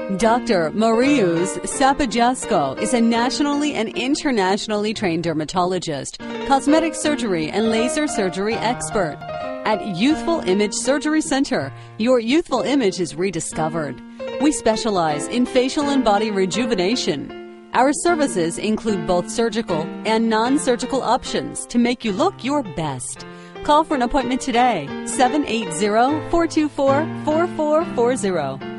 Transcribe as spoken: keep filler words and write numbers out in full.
Doctor Mariusz Sapajasko is a nationally and internationally trained dermatologist, cosmetic surgery and laser surgery expert. At Youthful Image Surgery Center, your youthful image is rediscovered. We specialize in facial and body rejuvenation. Our services include both surgical and non-surgical options to make you look your best. Call for an appointment today, seven eight zero, four two four, four four four zero.